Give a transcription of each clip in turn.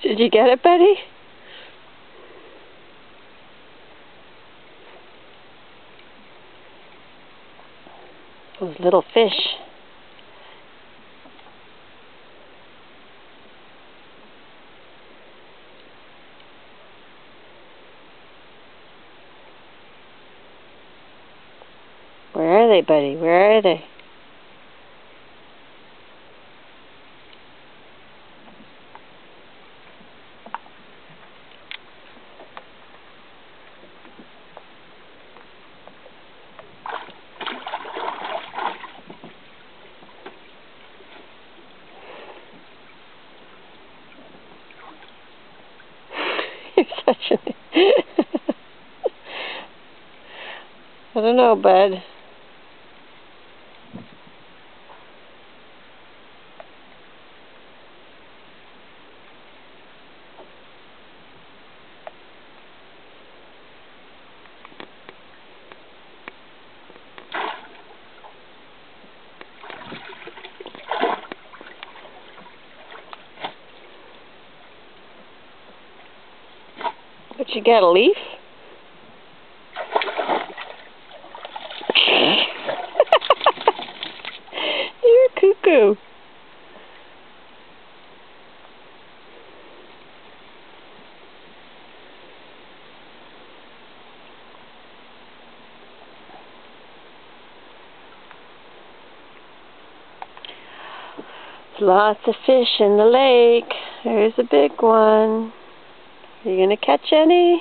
Did you get it, buddy? Those little fish. Where are they, buddy? Where are they? You're such an... I don't know, bud. But you got a leaf? You're cuckoo. Lots of fish in the lake. There's a big one. Are you gonna catch any?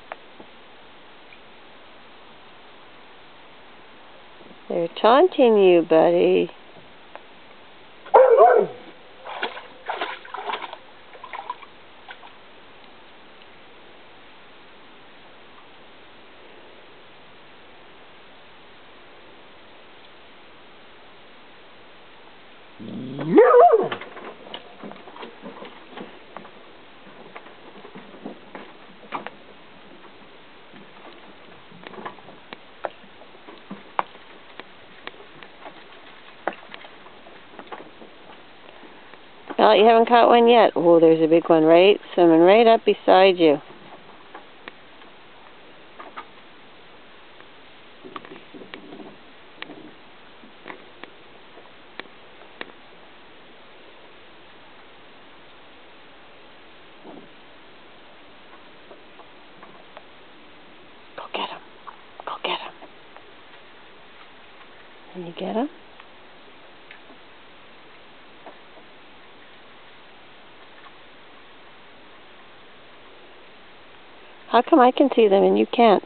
They're taunting you, buddy. Well, you haven't caught one yet. Oh, there's a big one swimming right up beside you. Go get him. Go get him. Can you get him? How come I can see them and you can't?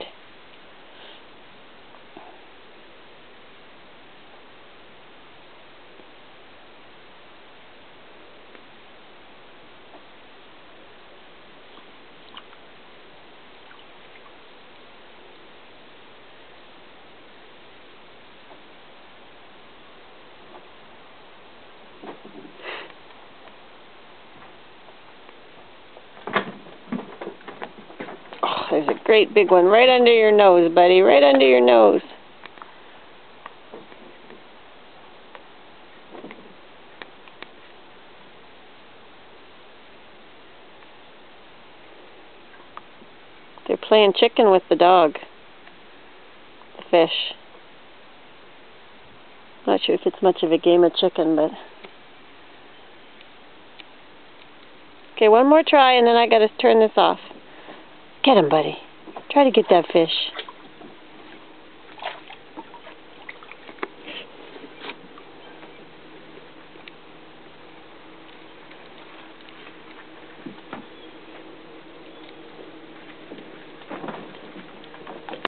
There's a great big one right under your nose, buddy. Right under your nose. They're playing chicken with the dog. The fish. Not sure if it's much of a game of chicken, but... Okay, one more try and then I gotta turn this off. Get him, buddy. Try to get that fish.